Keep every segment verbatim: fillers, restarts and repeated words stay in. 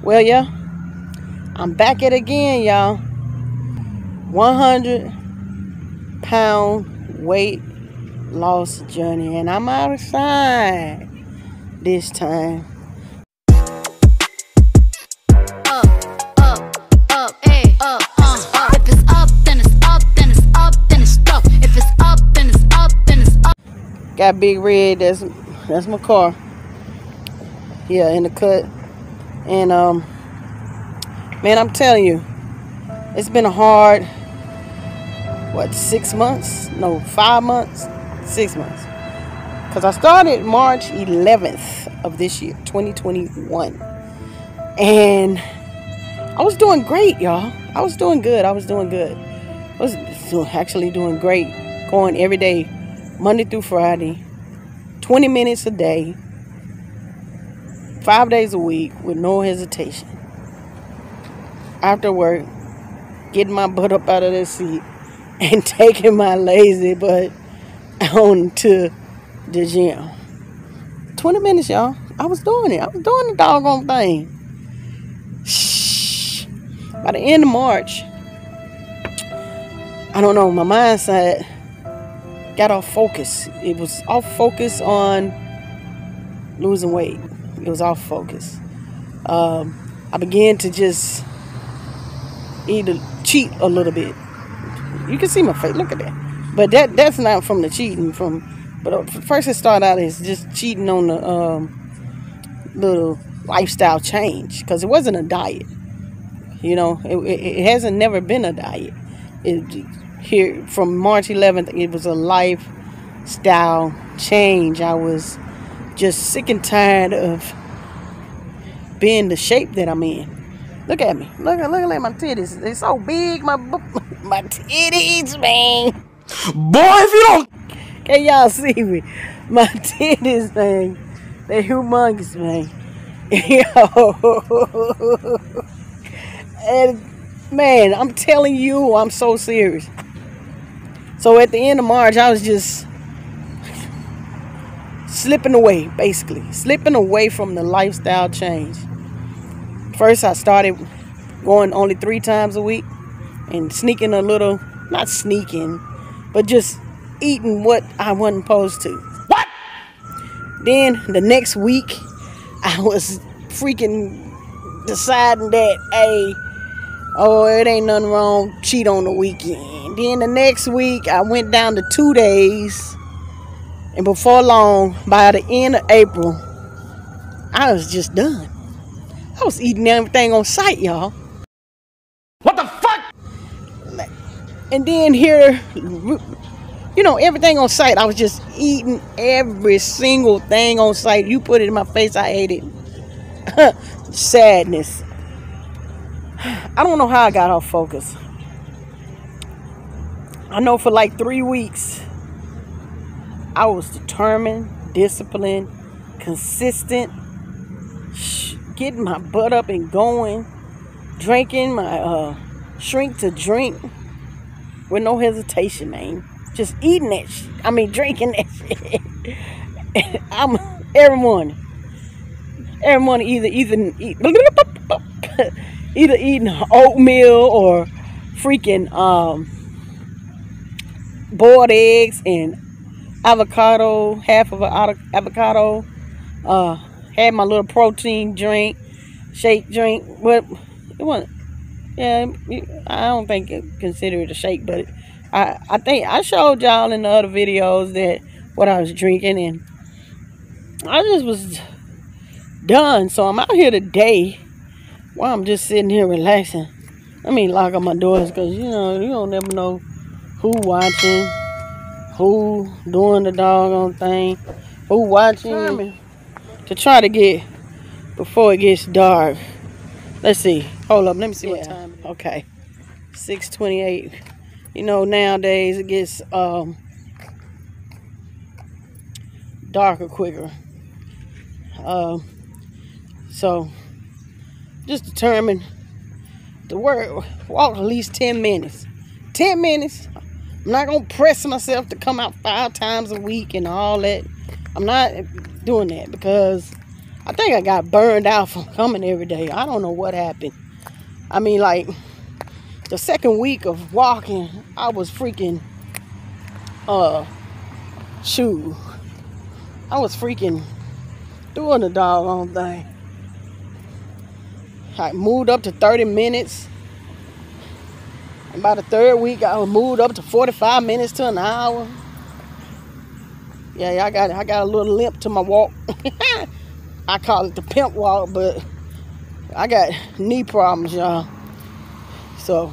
Well, yeah, I'm back at it again, y'all. one hundred pound weight loss journey, and I'm outside this time. Up, up, up, hey, up, uh, if it's up, then it's up, then it's up, then it's stuck. If it's up, then it's up, then it's up. Got Big Red. That's that's my car. Yeah, in the cut. And um, man, I'm telling you, it's been a hard, what, six months? No, five months, six months. Cause I started March eleventh of this year, twenty twenty-one, and I was doing great, y'all. I was doing good. I was doing good. I was actually doing great, going every day, Monday through Friday, twenty minutes a day, five days a week with no hesitation. After work, getting my butt up out of the seat and taking my lazy butt on to the gym. twenty minutes, y'all. I was doing it. I was doing the doggone thing. Shh. By the end of March, I don't know, my mindset got off focus. It was off focus on losing weight. It was off focus. Um, I began to just eat a, cheat a little bit. You can see my face. Look at that. But that that's not from the cheating. From but first it started out as just cheating on the um, little lifestyle change, because it wasn't a diet. You know, it, it, it hasn't never been a diet. It, here from March eleventh, it was a lifestyle change. I was just sick and tired of being the shape that I'm in. Look at me. Look at look at my titties. They're so big. My my titties, man. Boy, if you don't, can y'all see me? My titties, man. They're humongous, man. Yo. And man, I'm telling you, I'm so serious. So at the end of March, I was just slipping away, basically. Slipping away from the lifestyle change. First, I started going only three times a week and sneaking a little, not sneaking, but just eating what I wasn't supposed to. What? Then the next week, I was freaking deciding that, hey, oh, it ain't nothing wrong, cheat on the weekend. Then the next week, I went down to two days. And before long, by the end of April, I was just done. I was eating everything on sight, y'all. What the fuck? And then here, you know, everything on sight. I was just eating every single thing on sight. You put it in my face, I ate it. Sadness. I don't know how I got off focus. I know for like three weeks, I was determined, disciplined, consistent, getting my butt up and going, drinking my uh, shrink to drink with no hesitation, man. Just eating that shit. I mean, drinking that shit. I'm every morning. Every morning, either either eat, either eating oatmeal or freaking um, boiled eggs and avocado, half of an avocado. Uh, had my little protein drink, shake drink. What it wasn't. Yeah, I don't think it consider it a shake, but I I think I showed y'all in the other videos that what I was drinking, and I just was done. So I'm out here today while I'm just sitting here relaxing. Let me lock up my doors, because you know you don't never know who watching, who doing the doggone thing, who watching. To try to get before it gets dark. Let's see. Hold up. Let me see yeah. what time it is. Okay. six twenty-eight. You know, nowadays it gets um, darker quicker. Uh, so, just determined to work, walk at least ten minutes. ten minutes. I'm not going to press myself to come out five times a week and all that. I'm not doing that, because I think I got burned out from coming every day. I don't know what happened. I mean, like, the second week of walking, I was freaking, uh, shoot. I was freaking doing the doggone thing. I moved up to thirty minutes. And by the third week, I moved up to forty-five minutes to an hour. Yeah, yeah, I got I got a little limp to my walk. I call it the pimp walk, but I got knee problems, y'all. So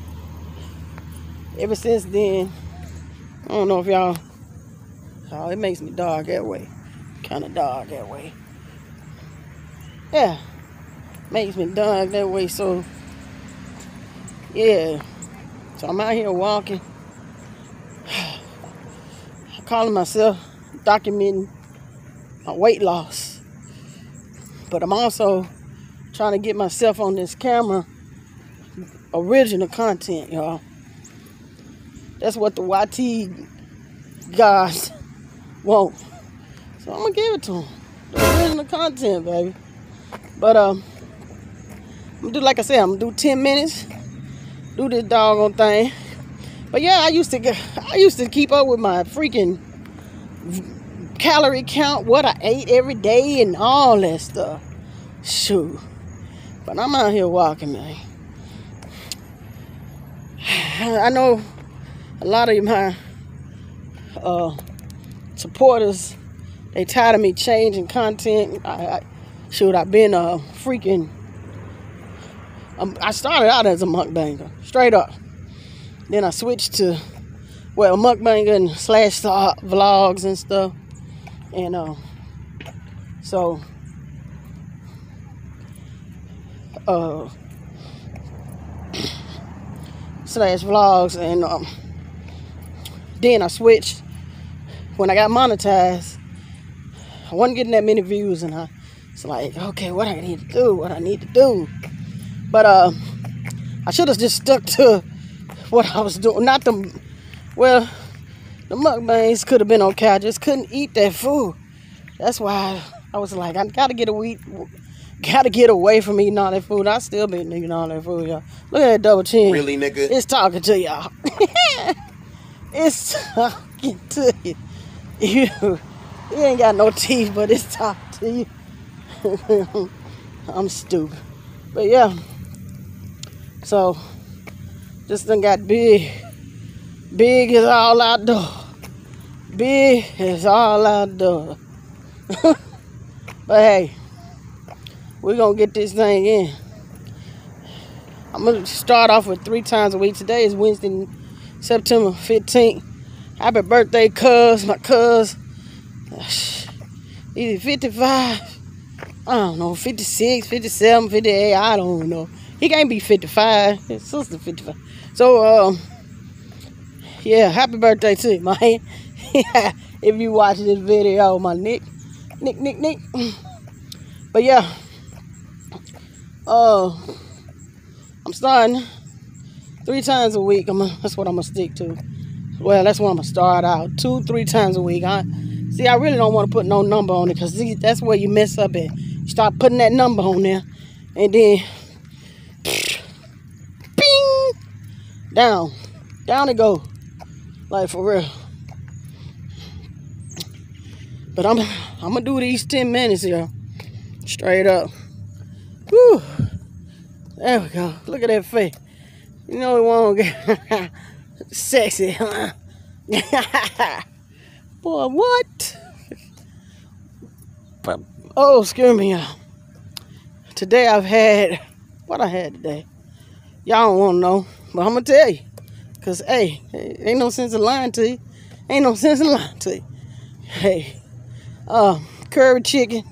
ever since then, I don't know if y'all, oh, it makes me dark that way. Kind of dark that way. Yeah, makes me dark that way. So yeah, so I'm out here walking. I'm calling myself documenting my weight loss. But I'm also trying to get myself on this camera original content, y'all. That's what the Y T guys want. So I'm going to give it to them. The original content, baby. But, um, I'm going to do, like I said, I'm going to do ten minutes. Do this doggone thing. But yeah, I used to get, I used to keep up with my freaking calorie count, what I ate every day and all that stuff. Shoot. But I'm out here walking, man. I know a lot of my uh, supporters, they tired of me changing content. I, I shoot, I've been a freaking, um, I started out as a mukbanger, straight up. Then I switched to, well, mukbanger and slash vlogs and stuff. And uh, so, uh, slash vlogs, and um, then I switched when I got monetized. I wasn't getting that many views, and I was like, okay, what I need to do, what I need to do. But uh, I should have just stuck to what I was doing. Not the, well, the mukbangs could have been okay. I just couldn't eat that food. That's why I was like, I gotta get away, gotta get away from eating all that food. I still been eating all that food, y'all. Look at that double chin. Really, nigga? It's talking to y'all. It's talking to you. You, you ain't got no teeth, but it's talking to you. I'm stupid. But yeah. So, this thing got big. Big is all outdoor. Big is all outdoor. But hey, we're going to get this thing in. I'm going to start off with three times a week. Today is Wednesday, September fifteenth. Happy birthday, cuz. My cuz. Either fifty-five, I don't know, fifty-six, fifty-seven, fifty-eight, I don't know. He can't be fifty-five. His sister fifty-five. So, um, yeah, happy birthday to you, man. If you watch this video, my Nick. Nick, Nick, Nick. But yeah, uh, I'm starting three times a week. I'm gonna, that's what I'm gonna stick to. Well, that's what I'm gonna start out. Two, three times a week. I see. I really don't want to put no number on it, because that's where you mess up at. You start putting that number on there, and then bing, down, down it go, like for real. But I'm I'm gonna do these ten minutes here, straight up. Whew. There we go. Look at that face. You know it won't get sexy, huh? Boy, what? But, oh, excuse me, y'all. Today I've had, what I had today. Y'all don't want to know, but I'm going to tell you. Because, hey, ain't no sense in lying to you. Ain't no sense in lying to you. Hey, uh, curry chicken,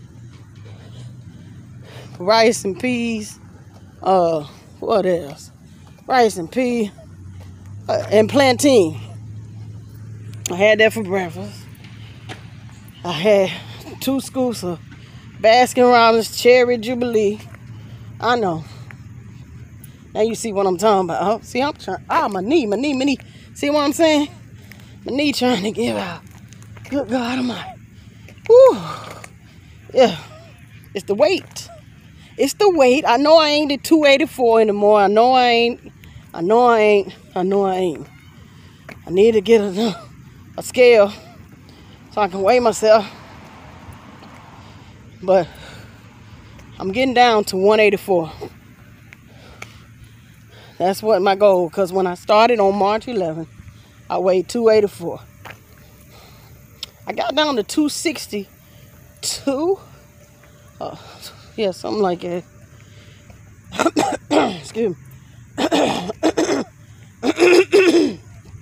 rice and peas, uh, what else? Rice and peas, uh, and plantain. I had that for breakfast. I had two scoops of Baskin Robbins Cherry Jubilee. I know. Now you see what I'm talking about. Oh, see, I'm trying. Ah, my knee, my knee, my knee. See what I'm saying? My knee trying to give out. Good God Almighty. Whew. Yeah. It's the weight. It's the weight. I know I ain't at two eighty-four anymore. I know I ain't. I know I ain't. I know I ain't. I need to get a, a scale so I can weigh myself. But I'm getting down to one eighty-four. That's what my goal. Because when I started on March eleventh, I weighed two eighty-four. I got down to two sixty-two. Uh, yeah, something like that. Excuse me.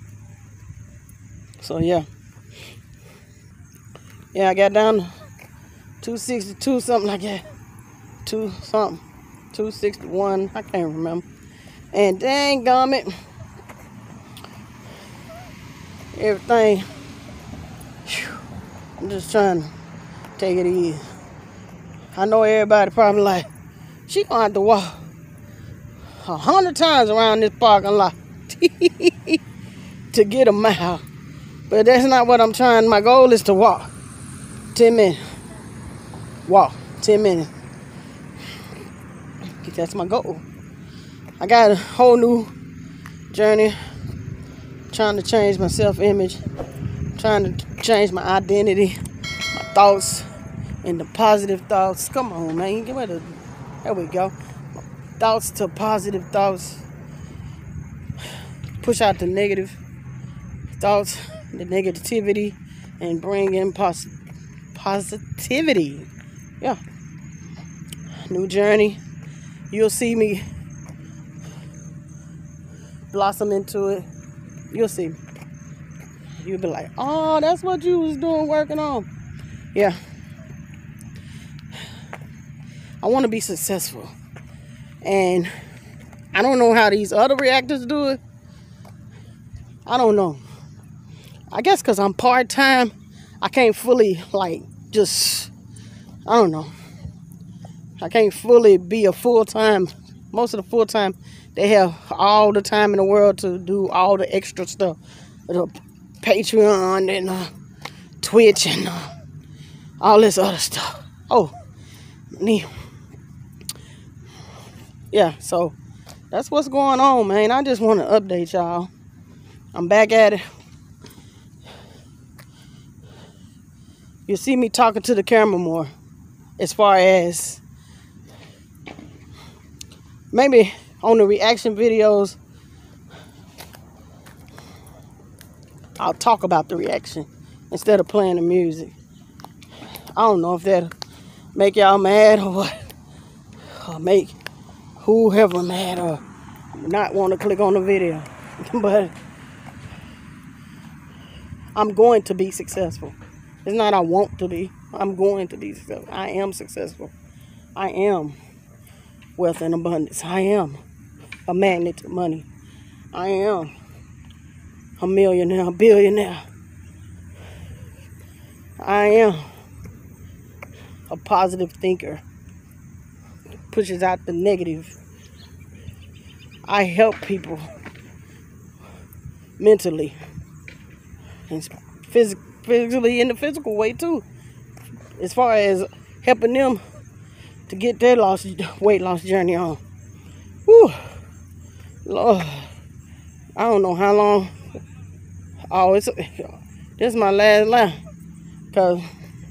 So yeah. Yeah, I got down to two sixty-two, something like that. Two something. two sixty-one. I can't remember. And dang gummit. Everything. Whew, I'm just trying to take it easy. I know everybody probably like, she gonna have to walk a hundred times around this parking lot to get a mile. But that's not what I'm trying. My goal is to walk ten minutes. Walk ten minutes. That's my goal. I got a whole new journey. Trying to change my self-image. Trying to change my identity. My thoughts. And the positive thoughts. Come on, man. Get rid of. There we go. Thoughts to positive thoughts. Push out the negative thoughts, the negativity, and bring in pos positivity. Yeah. New journey. You'll see me blossom into it. You'll see. You'll be like, oh, that's what you was doing, working on. Yeah. I want to be successful. And I don't know how these other reactors do it. I don't know. I guess because I'm part-time, I can't fully, like, just, I don't know. I can't fully be a full-time. Most of the full-time, they have all the time in the world to do all the extra stuff. The Patreon and uh, Twitch and uh, all this other stuff. Oh, me. Yeah, so that's what's going on, man. I just want to update y'all. I'm back at it. You'll see me talking to the camera more as far as maybe on the reaction videos. I'll talk about the reaction instead of playing the music. I don't know if that'll make y'all mad or what. Or make whoever mad or not want to click on the video. But I'm going to be successful. It's not I want to be. I'm going to be successful. I am successful. I am wealth and abundance. I am a magnet to money. I am a millionaire, a billionaire. I am a positive thinker. Pushes out the negative. I help people mentally and phys physically in the physical way too. As far as helping them to get their loss, weight loss journey on. Whew. Lord, I don't know how long. Oh, it's this is my last line, cause,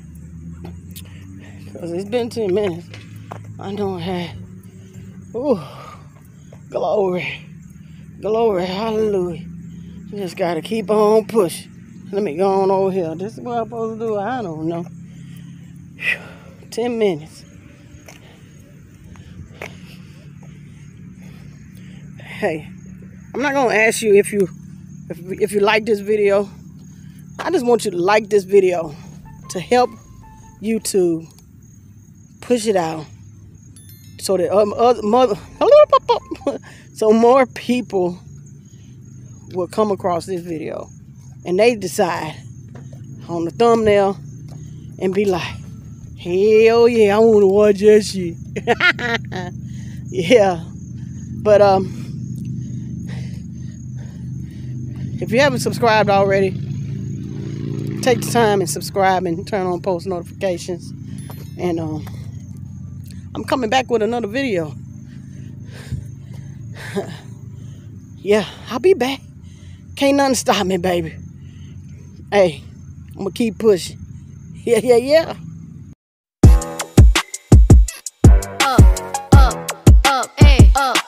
cause it's been ten minutes. I don't have. Ooh, glory, glory, hallelujah. You just gotta keep on pushing. Let me go on over here. This is what I'm supposed to do. I don't know. Whew. Ten minutes. Hey, I'm not gonna ask you if you if if you like this video. I just want you to like this video to help YouTube push it out so that um, other mother so more people will come across this video and they decide on the thumbnail and be like, hell yeah, I want to watch that shit. Yeah, but um if you haven't subscribed already, take the time and subscribe and turn on post notifications. And um, I'm coming back with another video. Yeah, I'll be back. Can't nothing stop me, baby. Hey, I'm gonna keep pushing. Yeah, yeah, yeah. Up, up, up, hey, up.